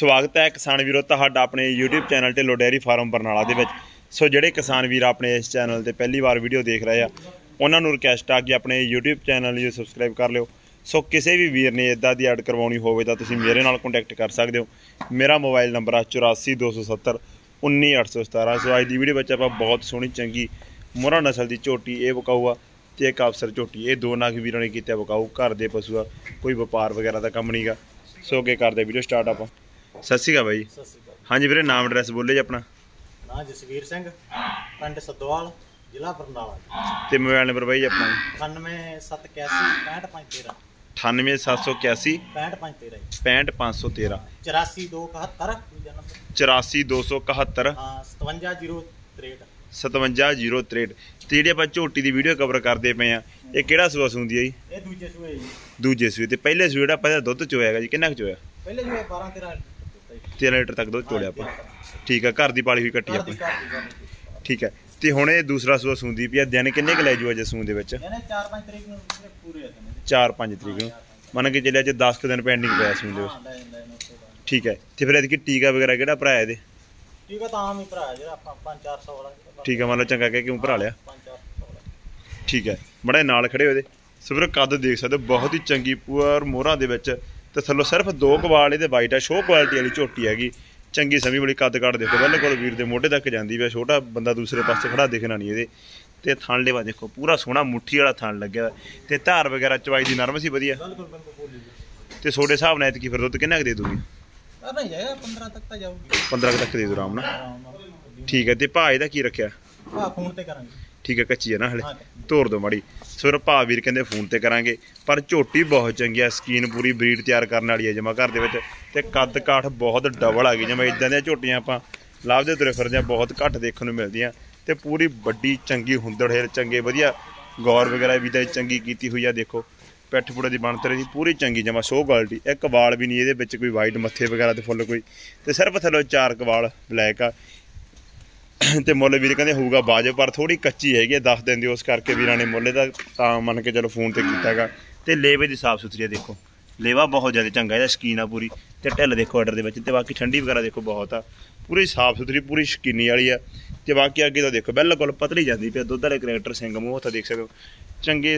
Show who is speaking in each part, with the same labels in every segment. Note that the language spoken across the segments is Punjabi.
Speaker 1: स्वागत है किसान वीरों तुहाडा अपने YouTube channel Dhillon dairy farm Barnala दे विच। सो जिहड़े किसान वीर अपने इस चैनल ते पहली बार वीडियो देख रहे हैं उन्हां नूं रिक्वेस्ट आ कि अपने यूट्यूब चैनल नूं सबसक्राइब कर लिओ। सो किसी भी वीर ने इदां दी ऐड करवाउणी होवे तां तुसीं मेरे नाल कॉन्टैक्ट कर सकते हो। मेरा मोबाइल नंबर है 84 270 19 817। सो अज दी वीडियो विच आपां बहुत सोहनी चंगी मुरा नस्ल की झोटी ये विकाऊ आ ते एक अफसर झोटी ये दो नाग वीरों ने कीते विकाऊ। घर दे पशु आ, कोई व्यापार वगैरह का कम नहीं गा। सो अगे करदे वीडियो स्टार्ट आपां। सत श्री अकाल भाई। हाँ जी वीरे, नाम एड्रैस बोले जी अपना।
Speaker 2: ना जसवीर सिंह, पिंड सदोवाल, जिला बरनाला।
Speaker 1: ते मोबाइल नंबर भाई अपना
Speaker 2: 9781
Speaker 1: 98781
Speaker 2: 65 513
Speaker 1: 65513
Speaker 2: 84 271
Speaker 1: 84 271
Speaker 2: 57
Speaker 1: 57 063। ਤੇ ਜਿਹੜੀ ਆਪਾਂ ਝੋਟੀ ਦੀ ਵੀਡੀਓ ਕਵਰ ਕਰਦੇ ਪਏ ਆ ਇਹ ਕਿਹੜਾ ਸੂਆ ਸੂੰਦੀ ਆ ਜੀ?
Speaker 2: ਇਹ ਦੂਜੇ ਸੂਏ ਜੀ।
Speaker 1: ਦੂਜੇ ਸੂਏ ਤੇ ਪਹਿਲੇ ਸੂਏ ਜਿਹੜਾ ਆਪਾਂ ਦੁੱਧ ਚੋਇਆ ਹੈਗਾ ਜੀ ਕਿੰਨਾ ਕੁ ਚੋਇਆ?
Speaker 2: ਪਹਿਲੇ ਸੂਏ 12
Speaker 1: 13 ਲੀਟਰ ਤੱਕ ਦੁੱਧ ਚੋਲਿਆ ਆਪਾਂ। ਠੀਕ ਹੈ, ਘਰ ਦੀ ਪਾਲੀ ਹੋਈ ਕੱਟੀ ਆਪਣੀ। ਠੀਕ ਹੈ, ਤੇ ਹੁਣ ਇਹ ਦੂਸਰਾ ਸੂਆ ਸੂੰਦੀ ਪਈ ਆ। ਦਿਨ ਕਿੰਨੇ ਕੁ ਲੈ ਜੂ ਅਜੇ ਸੂਣ ਦੇ ਵਿੱਚ?
Speaker 2: ਇਹਨੇ 4-5 ਤਰੀਕ ਨੂੰ ਪੂਰੇ ਆ।
Speaker 1: 4-5 ਤਰੀਕ ਨੂੰ ਮੰਨ ਕੇ ਚੱਲਿਆ ਜੇ 10 ਦਿਨ ਪੈਂਡਿੰਗ ਪਿਆ ਸੂਣ ਦੇ ਵਿੱਚ। ਠੀਕ ਹੈ, ਤੇ ਫਿਰ ਇਹਦੀ ਟੀਕਾ ਵਗੈਰਾ ਕਿਹੜਾ ਭਰਾ ਇਹਦੇ?
Speaker 2: ਟੀਕਾ ਤਾਂ ਆਮ ਹੀ ਭਰਾ ਜਿਹੜਾ ਆਪਾਂ 5-400 ਵਾਲਾ।
Speaker 1: ਠੀਕ ਹੈ, ਮੰਨ ਲਓ ਚੰਗਾ ਕਹਿ ਕਿਉਂ ਭਰਾ ਲਿਆ।
Speaker 2: 5-400 ਵਾਲਾ।
Speaker 1: ਠੀਕ ਹੈ, ਬੜੇ ਨਾਲ ਖੜੇ ਹੋਏ ਸੋ ਵੀਰੋ ਕੱਦ ਦੇਖ ਸਕਦੇ ਹੋ, ਬਹੁਤ ਹੀ ਚੰਗੀ ਪੂਰ ਮੋਹਰਾਂ ਦੇ ਵਿੱਚ ਤੇ ਥੱਲੋਂ ਸਿਰਫ 2 ਕਵਾਲ ਇਹਦੇ ਵਾਈਟ ਆ। ਸ਼ੋਅ ਕੁਆਲਿਟੀ ਵਾਲੀ ਝੋਟੀ ਹੈਗੀ, ਚੰਗੀ ਸਮੀ ਵਾਲੀ। ਕੱਦ ਕੱਟ ਦੇਖੋ ਬਿਲਕੁਲ ਵੀਰ ਦੇ ਮੋਢੇ ਤੱਕ ਜਾਂਦੀ ਪਿਆ। ਛੋਟਾ ਬੰਦਾ ਦੂਸਰੇ ਪਾਸੇ ਖੜਾ ਦਿਖਣਾ ਨਹੀਂ ਇਹਦੇ। ਤੇ ਥਣ ਲੇਵਾ ਦੇਖੋ ਪੂਰਾ ਸੋਹਣਾ ਮੁੱਠੀ ਵਾਲਾ ਥਣ ਲੱਗਿਆ ਤੇ ਧਾਰ ਵਗੈਰਾ ਚਵਾਈ ਦੀ ਨਰਮ ਸੀ ਵਧੀਆ। ਤੇ ਛੋਟੇ ਹਿਸਾਬ ਨਾਲ ਐਤਕੀ ਫਿਰ ਦੁੱਧ ਕਿੰਨਾ ਕੁ ਦੇ ਦੂਗੀ?
Speaker 2: 15 ਤੱਕ ਤਾਂ ਜਾਊਗੀ।
Speaker 1: 15 ਤੱਕ ਦੇ ਦੂ ਆਰਾਮ ਨਾਲ। ਠੀਕ ਹੈ, ਤੇ ਭਾਅ ਇਹਦਾ ਕੀ ਰੱਖਿਆ?
Speaker 2: ਫੋਨ ਤੇ ਕਰਾਂਗੇ।
Speaker 1: ਠੀਕ ਹੈ, ਕੱਚੀ ਹੈ ਨਾ ਹਲੇ, ਤੋਰ ਦੋ ਮਾੜੀ। ਸੋ ਭਾਅ ਵੀਰ ਕਹਿੰਦੇ ਫੋਨ ਤੇ ਕਰਾਂਗੇ, ਪਰ ਝੋਟੀ ਬਹੁਤ ਚੰਗੀ ਆ। ਸਕੀਨ ਪੂਰੀ ਬਰੀਡ ਤਿਆਰ ਕਰਨ ਵਾਲੀ ਹੈ ਜਮਾ ਘਰ ਦੇ ਵਿੱਚ। ਤੇ ਕੱਦ ਕਾਠ ਬਹੁਤ ਡਬਲ ਆ ਗਈ ਜਿਵੇਂ ਇਦਾਂ ਦੀਆਂ ਝੋਟੀਆਂ ਆਪਾਂ ਲੱਭਦੇ ਤੁਰੇ ਫਿਰਦੇ ਆ, ਬਹੁਤ ਘੱਟ ਦੇਖਣ ਨੂੰ ਮਿਲਦੀਆਂ। ਤੇ ਪੂਰੀ ਵੱਡੀ ਚੰਗੀ ਹੁੰਦੜ ਹੈ, ਚੰਗੇ ਵਧੀਆ ਗੌਰ ਵਗੈਰਾ ਵੀ ਤਾਂ ਚੰਗੀ ਕੀਤੀ ਹੋਈ ਆ। ਦੇਖੋ ਪਿੱਠ ਪੁੜੇ ਦੀ ਬਣਤਰ ਦੀ ਪੂਰੀ ਚੰਗੀ ਜਮਾ ਸ਼ੋਅ ਕੁਆਲਿਟੀ। ਇੱਕ ਵਾਲ ਵੀ ਨਹੀਂ ਇਹਦੇ ਵਿੱਚ ਕੋਈ ਵਾਈਟ ਮੱਥੇ ਵਗੈਰਾ ਤੇ ਫੁੱਲ ਕੋਈ, ਤੇ ਸਿਰਫ ਥੱਲੋਂ 4 ਕਵਾਲ ਬਲੈਕ ਆ। ਤੇ ਮੁੱਲ ਵੀਰ ਕਹਿੰਦੇ ਹੋਊਗਾ ਬਾਜਬ, ਪਰ ਥੋੜੀ ਕੱਚੀ ਹੈਗੀ, ਦੱਸ ਦਿੰਦੇ ਉਸ ਕਰਕੇ ਵੀਰਾਂ ਨੇ ਮੁੱਲ ਦਾ ਤਾਂ ਮੰਨ ਕੇ ਚਲੋ ਫੋਨ ਤੇ ਕੀਤਾ ਹੈਗਾ। ਤੇ ਲੇਵੇ ਦੀ ਸਾਫ ਸੁਥਰੀ ਦੇਖੋ, ਲੇਵਾ ਬਹੁਤ ਜ਼ਿਆਦਾ ਚੰਗਾ ਇਹਦਾ, ਸ਼ਕੀਨ ਆ ਪੂਰੀ। ਤੇ ਢਿੱਲ ਦੇਖੋ ਆਰਡਰ ਦੇ ਵਿੱਚ, ਤੇ ਬਾਕੀ ਠੰਡੀ ਵਗੈਰਾ ਦੇਖੋ ਬਹੁਤ ਆ, ਪੂਰੀ ਸਾਫ ਸੁਥਰੀ ਪੂਰੀ ਸ਼ਕੀਨੀ ਵਾਲੀ ਆ। ਤੇ ਬਾਕੀ ਅੱਗੇ ਤਾਂ ਦੇਖੋ ਬਿਲਕੁਲ ਪਤਲੀ ਜਾਂਦੀ ਪਿਆ, ਦੁੱਧ ਵਾਲੇ ਕਰੈਕਟਰ ਸਿੰਘ ਮੂੰਹ ਤਾਂ ਦੇਖ ਸਕਦੇ ਹੋ, ਚੰਗੇ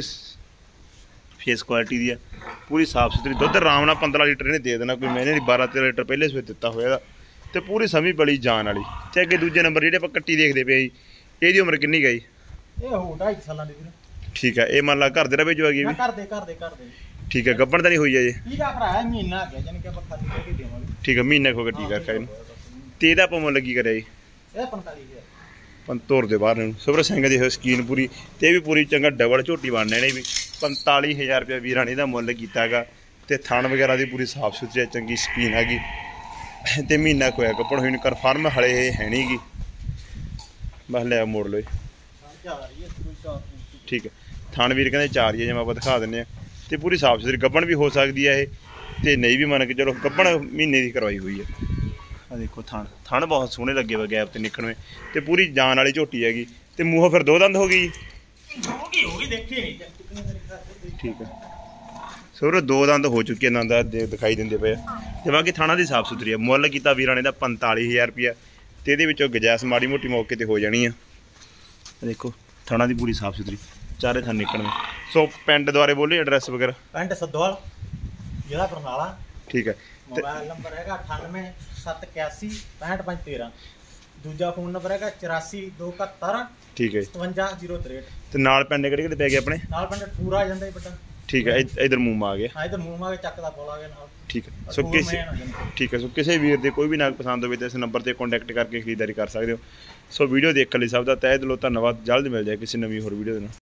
Speaker 1: ਫੇਸ ਕੁਆਲਿਟੀ ਦੀ ਆ, ਪੂਰੀ ਸਾਫ ਸੁਥਰੀ। ਦੁੱਧ ਆਰਾਮ ਨਾਲ 15 ਲੀਟਰ ਇਹਨੇ ਦੇ ਦੇਣਾ, ਕੋਈ ਮਹੀਨੇ ਦੀ 12-13 ਲੀਟਰ ਪਹਿਲੇ ਸਵੇਰ ਦਿੱਤਾ ਹੋਇਆ ਇਹਦਾ। ਤੇ ਪੂਰੀ ਸਮੀ ਬੜੀ ਜਾਨ ਵਾਲੀ। ਤੇ ਅੱਗੇ ਦੂਜੇ ਨੰਬਰ ਜਿਹੜੇ ਆਪਾਂ ਕੱਟੀ ਦੇਖਦੇ ਪਏ ਜੀ, ਇਹਦੀ ਉਮਰ ਕਿੰਨੀ ਗਈ?
Speaker 2: ਇਹ ਹੋ 2.5 ਸਾਲਾਂ ਦੀ ਵੀਰ।
Speaker 1: ਠੀਕ ਹੈ, ਇਹ ਮੰਨ ਲਾ ਘਰ ਦੇ ਰਵੇ ਜੋ ਹੈਗੀ ਵੀ?
Speaker 2: ਘਰ ਦੇ।
Speaker 1: ਠੀਕ ਹੈ, ਗੱਭਣ ਤਾਂ ਨਹੀਂ ਹੋਈ ਅਜੇ?
Speaker 2: ਠੀਕ ਆ ਭਰਾ, ਮਹੀਨਾ ਆ ਗਿਆ ਜਾਨੀ ਕਿ ਆਪਾਂ ਖਾਲੀ ਦੇ ਕੇ ਦੇਵਾਂਗੇ।
Speaker 1: ਠੀਕ ਹੈ, ਮਹੀਨਾ ਹੋ ਗਿਆ ਟੀਕਾ ਖਾਏ ਨੂੰ। ਤੇ ਇਹਦਾ ਆਪਾਂ ਮੁੱਲ ਕੀ ਕਰਿਆ ਜੀ?
Speaker 2: ਇਹ 45,000
Speaker 1: ਤੋਰ ਦੇ ਬਾਹਰ ਨੂੰ। ਸੁਬਰ ਸਿੰਘ ਦੀ ਸਕੀਨ ਪੂਰੀ, ਤੇ ਇਹ ਵੀ ਪੂਰੀ ਚੰਗਾ ਡਬਲ ਝੋਟੀ ਬਣਨੇ ਨੇ ਵੀ। 45,000 ਰੁਪਇਆ ਵੀਰਾਂ ਨੇ ਇਹਦਾ ਮੁੱਲ ਕੀਤਾ ਹੈਗਾ। ਤੇ ਥਣ ਵਗੈਰਾ ਦੀ ਪੂਰੀ ਸਾਫ ਸੁਥਰੀ ਚੰਗੀ ਸਕੀਨ ਹੈਗੀ। ਤੇ ਮਹੀਨਾ ਕੁ ਹੋਇਆ ਕੱਪੜ ਹੋਈ ਨੂੰ, ਕਨਫਰਮ ਹਲੇ ਇਹ ਹੈ ਨਹੀਂ ਗੀ। ਬਸ ਲਿਆ ਮੋੜ ਲਓ। ਠੀਕ ਹੈ, ਥਣ ਵੀਰ ਕਹਿੰਦੇ 4 ਜਿਵੇਂ ਆਪਾਂ ਦਿਖਾ ਦਿੰਦੇ ਹਾਂ। ਤੇ ਪੂਰੀ ਸਾਫ ਸੁਥਰੀ ਗੱਭਣ ਵੀ ਹੋ ਸਕਦੀ ਹੈ ਇਹ, ਤੇ ਨਹੀਂ ਵੀ ਮੰਨ ਕੇ ਚਲੋ ਗੱਭਣ ਮਹੀਨੇ ਦੀ ਕਰਵਾਈ ਹੋਈ ਹੈ। ਆ ਦੇਖੋ ਥਣ ਬਹੁਤ ਸੋਹਣੇ ਲੱਗੇ ਵਾ ਗੈਪ ਤੇ ਨਿਕਲਵੇਂ, ਤੇ ਪੂਰੀ ਜਾਨ ਵਾਲੀ ਝੋਟੀ ਹੈਗੀ। ਤੇ ਮੂੰਹੋਂ ਫਿਰ 2 ਦੰਦ ਹੋ ਗਈ?
Speaker 2: ਹੋ ਗਈ ਦੇਖੀ ਨਹੀਂ।
Speaker 1: ਠੀਕ ਹੈ, ਸੋ 2 ਦੰਦ ਹੋ ਚੁੱਕੇ ਨੰਦ ਦਿਖਾਈ ਦਿੰਦੇ ਪਏ। ਤੇ ਬਾਕੀ ਥਾਣਾ ਦੀ ਸਾਫ ਸੁਥਰੀ ਆ। ਮੁੱਲ ਕੀਤਾ ਵੀਰਾਂ ਨੇ ਦਾ 45,000 ਰੁਪਇਆ। ਤੇ ਇਹਦੇ ਵਿੱਚੋਂ ਗੁੰਜਾਇਸ਼ ਮਾੜੀ ਮੋਟੀ ਮੌਕੇ ਤੇ ਹੋ ਜਾਣੀ ਆ। ਦੇਖੋ ਥਾਣਾ ਦੀ ਪੂਰੀ ਸਾਫ ਸੁਥਰੀ, ਚਾਰੇ ਥਣ ਨਿਕਲਵੇਂ। ਸੋ ਪਿੰਡ ਦੁਆਰੇ ਬੋਲੇ ਐਡਰੈਸ ਵਗੈਰਾ?
Speaker 2: ਪਿੰਡ ਸਦੋਵਾਲ, ਜ਼ਿਲ੍ਹਾ ਬਰਨਾਲਾ।
Speaker 1: ਠੀਕ ਹੈ,
Speaker 2: ਮੋਬਾਈਲ ਨੰਬਰ ਹੈਗਾ 98 781 65 513। ਦੂਜਾ ਫੋਨ ਨੰਬਰ ਹੈਗਾ 84 271
Speaker 1: ਠੀਕ ਹੈ,
Speaker 2: 57 063। ਤੇ
Speaker 1: ਨਾਲ ਪਿੰਡ ਕਿਹੜੇ ਕਿਹੜੇ ਪੈ ਗਏ ਆਪਣੇ?
Speaker 2: ਨਾਲ ਪਿੰਡ ਪੂਰਾ ਆ ਜਾਂਦਾ ਵੱਡਾ।
Speaker 1: ਠੀਕ ਹੈ, ਇਧਰ ਮੂੰਹ ਆ ਗਿਆ।
Speaker 2: ਹਾਂ, ਇਧਰ ਮੂੰਹ ਆ ਗਿਆ, ਚੱਕ ਦਾ ਪੁਲ ਆ ਗਿਆ ਨਾਲ।
Speaker 1: ਠੀਕ ਹੈ, ਸੋ ਕਿਸੇ ਵੀਰ ਦੇ ਕੋਈ ਵੀ ਨਾਗ ਪਸੰਦ ਹੋਵੇ ਤਾਂ ਇਸ ਨੰਬਰ ਤੇ ਕੰਟੈਕਟ ਕਰਕੇ ਖਰੀਦਦਾਰੀ ਕਰ ਸਕਦੇ ਹੋ। ਸੋ ਵੀਡੀਓ ਦੇਖਣ ਲਈ ਸਭ ਦਾ ਤਹਿ ਦਿਲੋਂ ਧੰਨਵਾਦ। ਜਲਦ ਮਿਲ ਜਾਏ ਕਿਸੇ ਨਵੀਂ ਹੋਰ ਵੀਡੀਓ ਦੇ ਨਾਲ।